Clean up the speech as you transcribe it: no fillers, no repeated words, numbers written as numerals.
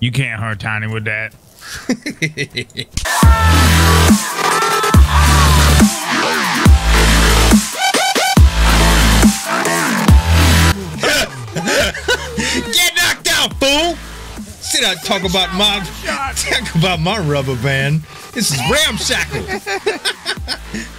You can't hurt Tiny with that. Get knocked out, fool! Sit down, talk about my rubber band. This is Ramshackle.